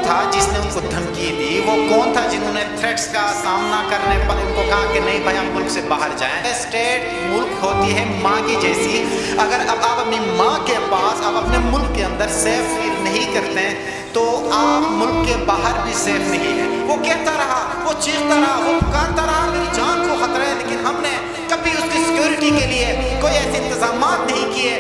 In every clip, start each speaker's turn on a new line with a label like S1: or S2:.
S1: था जिसने उनको धमकी दी? वो कौन था जिन्होंने थ्रेट्स का सामना करने पर उनको कहा कि नहीं भाई आप मुल्क से बाहर जाएं? स्टेट मुल्क होती है माँ की जैसी। अगर अब आप अपनी माँ के पास, आप अपने मुल्क के अंदर सेफ फील नहीं करते हैं तो आप मुल्क के बाहर भी सेफ नहीं है। वो कहता रहा, वो चीखता रहा, वो पुकारता रहा मेरी जान को खतरा है, लेकिन हमने कभी उसकी सिक्योरिटी के लिए कोई ऐसे इंतजाम नहीं किए।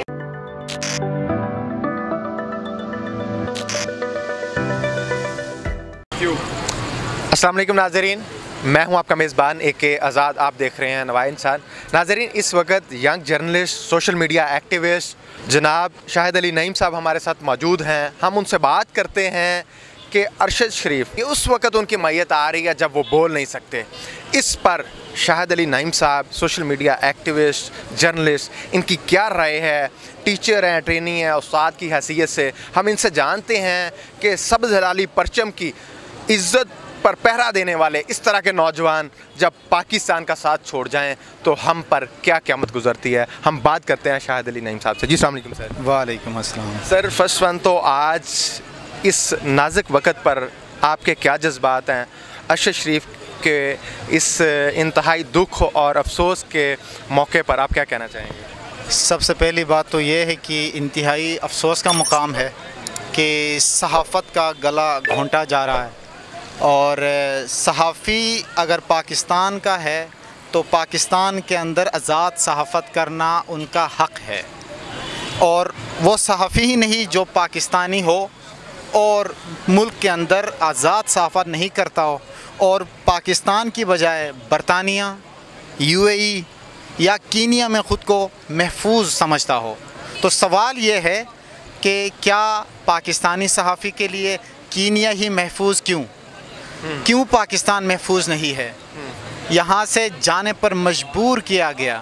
S2: अस्सलाम वालेकुम नाज़रीन, मैं हूं आपका मेज़बान AK आज़ाद। आप देख रहे हैं नवा इंसान। नाज़रीन, इस वक्त young journalist, social media activist जनाब शाहिद अली नईम साहब हमारे साथ मौजूद हैं। हम उनसे बात करते हैं कि अरशद शरीफ उस वक्त उनकी मैयत आ रही है जब वो बोल नहीं सकते। इस पर शाहिद अली नईम साहब सोशल मीडिया एक्टिविस्ट, जर्नलिस्ट, इनकी क्या राय है? टीचर हैं, ट्रेनी हैं, उस्ताद की हैसियत से हम इनसे जानते हैं कि सब्ज़ हलाली परचम की इज़्ज़त पर पहरा देने वाले इस तरह के नौजवान जब पाकिस्तान का साथ छोड़ जाएं तो हम पर क्या क़यामत गुजरती है। हम बात करते हैं शाहिद अली नईम साहब से। जी अस्सलाम वालेकुम सर।
S1: वालेकुम अस्सलाम
S2: सर, फर्स्ट वन तो आज इस नाजुक वक़्त पर आपके क्या जज्बात हैं? अरशद शरीफ के इस इंतहाई दुख और अफसोस के मौके पर आप क्या कहना चाहेंगे?
S1: सबसे पहली बात तो ये है कि इंतहाई अफसोस का मुकाम है कि सहाफ़त का गला घोंटा जा रहा है और सहाफ़ी अगर पाकिस्तान का है तो पाकिस्तान के अंदर आज़ाद सहाफ़त करना उनका हक़ है। और वो सहाफ़ी ही नहीं जो पाकिस्तानी हो और मुल्क के अंदर आज़ाद सहाफ़त नहीं करता हो और पाकिस्तान की बजाय बरतानिया, UAE या कीनिया में ख़ुद को महफूज समझता हो। तो सवाल ये है कि क्या पाकिस्तानी सहाफ़ी के लिए कीनिया ही महफूज क्यों पाकिस्तान महफूज नहीं है? यहाँ से जाने पर मजबूर किया गया,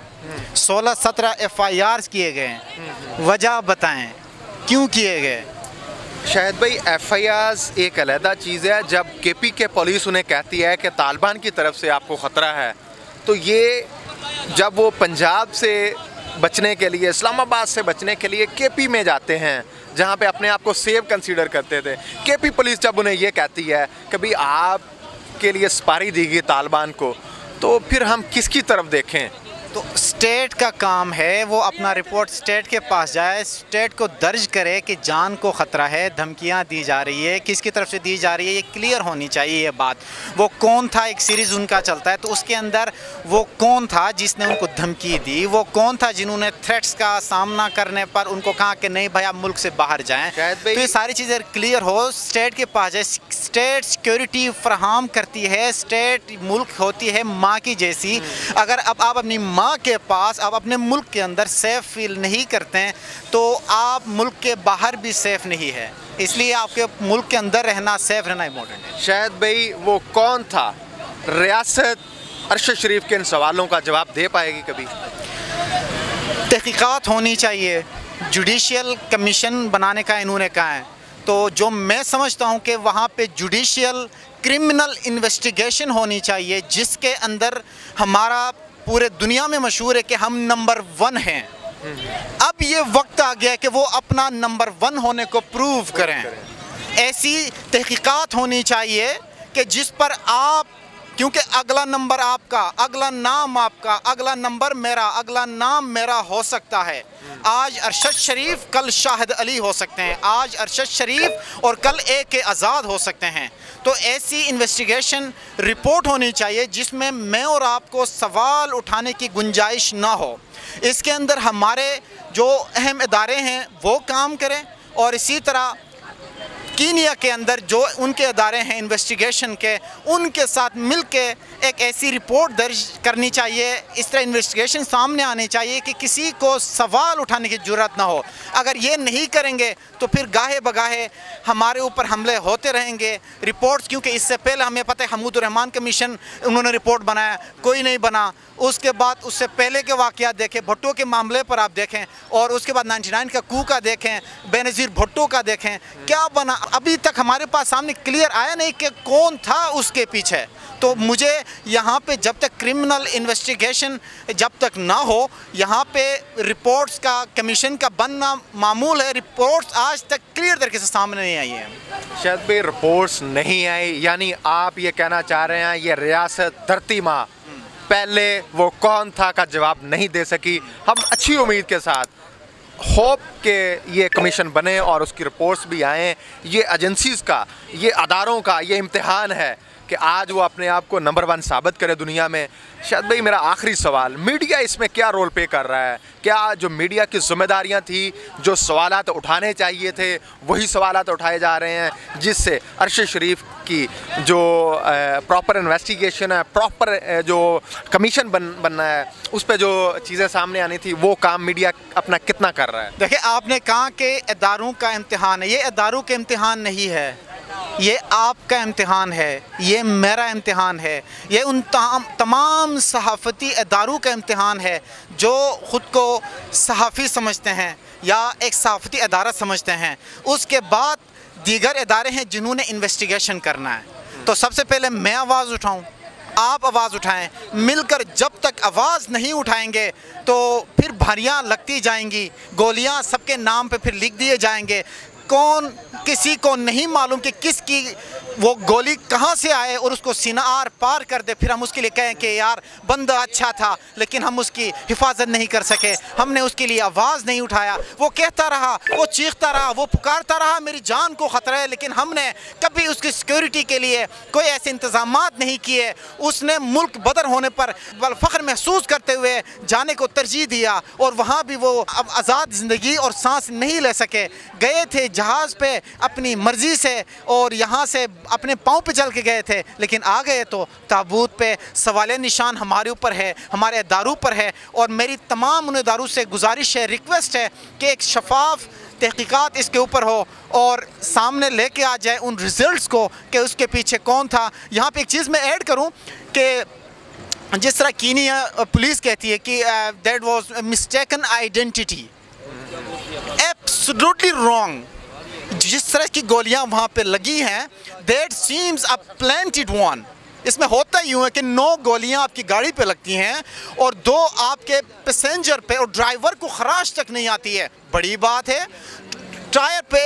S1: 16-17 FIRs किए गए, वजह बताएं क्यों किए गए?
S2: शाहिद भाई, FIRs एक अलहदा चीज़ है। जब KP के पुलिस उन्हें कहती है कि तालिबान की तरफ से आपको ख़तरा है, तो ये जब वो पंजाब से बचने के लिए, इस्लामाबाद से बचने के लिए KP में जाते हैं जहाँ पे अपने आप को सेफ कंसीडर करते थे, KP पुलिस जब उन्हें ये कहती है कि भाई आपके लिए स्पारी दी गई तालिबान को, तो फिर हम किसकी तरफ देखें?
S1: तो स्टेट का काम है वो अपना रिपोर्ट स्टेट के पास जाए, स्टेट को दर्ज करे कि जान को ख़तरा है, धमकियां दी जा रही है, किसकी तरफ से दी जा रही है, ये क्लियर होनी चाहिए ये बात। वो कौन था, एक सीरीज़ उनका चलता है तो उसके अंदर वो कौन था जिसने उनको धमकी दी, वो कौन था जिन्होंने थ्रेट्स का सामना करने पर उनको कहा कि नहीं भाई आप मुल्क से बाहर जाएँ। तो ये सारी चीज़ें क्लियर हो, स्टेट के पास जाए, स्टेट सिक्योरिटी फराहम करती है, स्टेट मुल्क होती है माँ की जैसी। अगर अब आप अपनी माँ के पास, आप अपने मुल्क के अंदर सेफ फील नहीं करते हैं तो आप मुल्क के बाहर भी सेफ नहीं है। इसलिए आपके मुल्क के अंदर रहना, सेफ रहना इम्पोर्टेंट है।
S2: शायद भाई वो कौन था? रियासत अरशद शरीफ के इन सवालों का जवाब दे पाएगी कभी?
S1: तहकीकात होनी चाहिए, जुडिशियल कमीशन बनाने का इन्होंने कहा है। तो जो मैं समझता हूँ कि वहाँ पे जुडिशियल क्रिमिनल इन्वेस्टिगेशन होनी चाहिए जिसके अंदर हमारा पूरे दुनिया में मशहूर है कि हम नंबर 1 हैं। अब ये वक्त आ गया कि वो अपना नंबर 1 होने को प्रूव करें। ऐसी तहकीकात होनी चाहिए कि जिस पर आप, क्योंकि अगला नंबर आपका, अगला नाम आपका, अगला नंबर मेरा, अगला नाम मेरा हो सकता है। आज अरशद शरीफ, कल शाहिद अली हो सकते हैं, आज अरशद शरीफ और कल AK आज़ाद हो सकते हैं। तो ऐसी इन्वेस्टिगेशन रिपोर्ट होनी चाहिए जिसमें मैं और आपको सवाल उठाने की गुंजाइश ना हो। इसके अंदर हमारे जो अहम इदारे हैं वो काम करें और इसी तरह कीनिया के अंदर जो उनके अदारे हैं इन्वेस्टिगेशन के, उनके साथ मिलके एक ऐसी रिपोर्ट दर्ज करनी चाहिए, इस तरह इन्वेस्टिगेशन सामने आनी चाहिए कि किसी को सवाल उठाने की ज़रूरत ना हो। अगर ये नहीं करेंगे तो फिर गाहे बगाहे हमारे ऊपर हमले होते रहेंगे। रिपोर्ट्स, क्योंकि इससे पहले हमें पता है हमीदुर रहमान कमीशन उन्होंने रिपोर्ट बनाया, कोई नहीं बना। उसके बाद उससे पहले के वाक़यात देखें, भुट्टो के मामले पर आप देखें, और उसके बाद 99 का कू का देखें, बेनज़ीर भुट्टो का देखें, क्या बना। अभी तक हमारे पास सामने क्लियर आया नहीं कि कौन था उसके पीछे। तो मुझे यहाँ पे जब तक क्रिमिनल इन्वेस्टिगेशन जब तक ना हो, यहाँ पे रिपोर्ट्स का कमीशन का बनना मामूल है। रिपोर्ट्स आज तक क्लियर तरीके से सामने नहीं आई हैं।
S2: शायद भी रिपोर्ट्स नहीं आई, यानी आप ये कहना चाह रहे हैं ये रियासत धरती माँ पहले वो कौन था का जवाब नहीं दे सकी। हम अच्छी उम्मीद के साथ होप के ये कमीशन बने और उसकी रिपोर्ट्स भी आएँ। ये एजेंसीज़ का, ये अदारों का ये इम्तिहान है कि आज वो अपने आप को नंबर 1 साबित करे दुनिया में। शायद भाई मेरा आखिरी सवाल, मीडिया इसमें क्या रोल प्ले कर रहा है? क्या जो मीडिया की जिम्मेदारियां थी, जो सवालात उठाने चाहिए थे, वही सवालात उठाए जा रहे हैं, जिससे अरशद शरीफ की जो प्रॉपर इन्वेस्टिगेशन है, प्रॉपर जो कमीशन बनना है, उस पर जो चीज़ें सामने आनी थी, वो काम मीडिया अपना कितना कर रहा है?
S1: देखिए, आपने कहा कि इदारों का इम्तिहान है। ये इदारों के इम्तिहान नहीं है, ये आपका इम्तिहान है, ये मेरा इम्तिहान है, ये उन तमाम सहाफ़ती इदारों का इम्तिहान है जो ख़ुद को सहाफ़ी समझते हैं या एक सहाफ़ती अदारा समझते हैं। उसके बाद दीगर इदारे हैं जिन्होंने इन्वेस्टिगेशन करना है। तो सबसे पहले मैं आवाज़ उठाऊं, आप आवाज़ उठाएं, मिलकर जब तक आवाज़ नहीं उठाएंगे तो फिर भारियाँ लगती जाएंगी, गोलियाँ सबके नाम पे फिर लिख दिए जाएंगे। कौन, किसी को नहीं मालूम कि किसकी वो गोली कहाँ से आए और उसको सीना आर पार कर दे। फिर हम उसके लिए कहें कि यार बंदा अच्छा था लेकिन हम उसकी हिफाजत नहीं कर सके, हमने उसके लिए आवाज़ नहीं उठाया। वो कहता रहा, वो चीखता रहा, वो पुकारता रहा मेरी जान को ख़तरा है, लेकिन हमने कभी उसकी सिक्योरिटी के लिए कोई ऐसे इंतज़ाम नहीं किए। उसने मुल्क बदर होने पर फ़ख्र महसूस करते हुए जाने को तरजीह दिया और वहाँ भी वो अब आज़ाद ज़िंदगी और सांस नहीं ले सके। गए थे जहाज़ पे अपनी मर्ज़ी से और यहाँ से अपने पाँव पे चल के गए थे, लेकिन आ गए तो ताबूत पे सवाल निशान हमारे ऊपर है, हमारे इदारों पर है। और मेरी तमाम उन इदारों से गुजारिश है, रिक्वेस्ट है कि एक शफाफ तहकीकात इसके ऊपर हो और सामने लेके आ जाए उन रिज़ल्ट्स को कि उसके पीछे कौन था। यहाँ पे एक चीज़ मैं ऐड करूँ कि जिस तरह कीनिया पुलिस कहती है कि that was mistaken identity, absolutely wrong. जिस तरह की गोलियां वहां पे लगी हैं, that seems a planted one. इसमें होता यूँ है कि 9 गोलियां आपकी गाड़ी पे लगती हैं और 2 आपके पैसेंजर पे, और ड्राइवर को खराश तक नहीं आती है। बड़ी बात है, टायर पे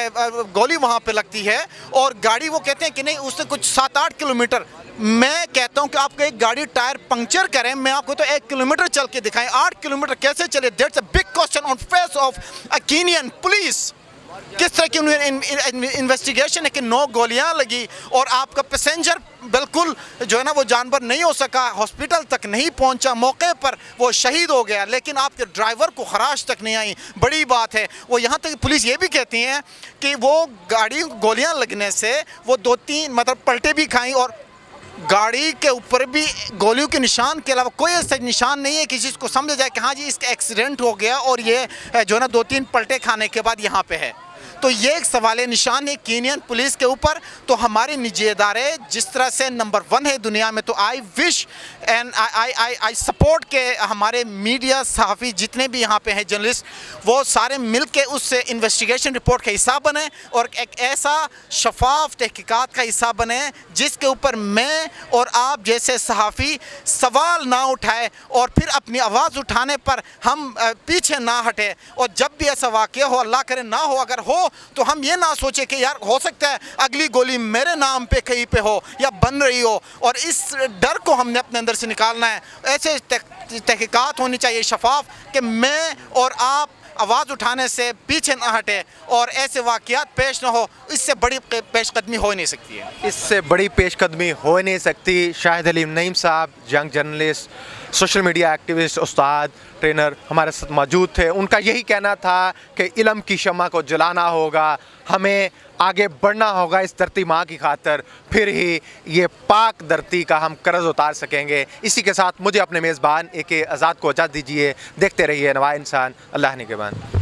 S1: एक गोली वहाँ पे लगती है और गाड़ी, वो कहते हैं कि नहीं उससे कुछ 7-8 किलोमीटर। मैं कहता हूँ कि आपको एक गाड़ी टायर पंक्चर करें, मैं आपको तो 1 किलोमीटर चल के दिखाएं, 8 किलोमीटर कैसे चले? That's a big question on face of a Kenyan police. किस तरह की इन्वेस्टिगेशन है कि 9 गोलियां लगी और आपका पैसेंजर बिल्कुल जो है ना वो जानवर नहीं हो सका, हॉस्पिटल तक नहीं पहुंचा, मौके पर वो शहीद हो गया, लेकिन आपके ड्राइवर को खराश तक नहीं आई। बड़ी बात है। वो यहाँ तक पुलिस ये भी कहती है कि वो गाड़ी गोलियां लगने से वो 2-3 मतलब पलटे भी खाई और गाड़ी के ऊपर भी गोलियों के निशान के अलावा कोई ऐसा निशान नहीं है कि जिसको समझा जाए कि हाँ जी इसका एक्सीडेंट हो गया और ये जो है ना 2-3 पलटे खाने के बाद यहाँ पे है। तो ये एक सवाल निशान है कीनियन पुलिस के ऊपर। तो हमारे निजी इदारे जिस तरह से नंबर 1 है दुनिया में, तो I wish and I support के हमारे मीडिया सहाफ़ी जितने भी यहाँ पे हैं जर्नलिस्ट, वो सारे मिल के उस इन्वेस्टिगेशन रिपोर्ट का हिस्सा बने और एक ऐसा शफाफ तहकीकात का हिस्सा बने जिसके ऊपर मैं और आप जैसे सहाफ़ी सवाल ना उठाए और फिर अपनी आवाज़ उठाने पर हम पीछे ना हटे। और जब भी ऐसा वाक़या हो, अल्लाह करे ना हो, अगर हो तो हम ये ना सोचे कि यार हो सकता है अगली गोली मेरे नाम पे कहीं पे हो या बन रही हो, और इस डर को हमने अपने अंदर से निकालना है। ऐसे तहकीकात होनी चाहिए शफाफ कि मैं और आप आवाज़ उठाने से पीछे ना हटे और ऐसे वाक़यात पेश ना हो। इससे बड़ी पेशकदमी हो नहीं सकती है,
S2: इससे बड़ी पेशकदमी हो नहीं सकती। शाहिद अली नईम साहब, young journalist, social media activist, उस्ताद, ट्रेनर हमारे साथ मौजूद थे। उनका यही कहना था कि इल्म की शम्मा को जलाना होगा, हमें आगे बढ़ना होगा इस धरती माँ की खातर, फिर ही ये पाक धरती का हम कर्ज उतार सकेंगे। इसी के साथ मुझे अपने मेज़बान AK आज़ाद को इजाज़त दीजिए। देखते रहिए नवा इंसान। अल्लाह निगहबान।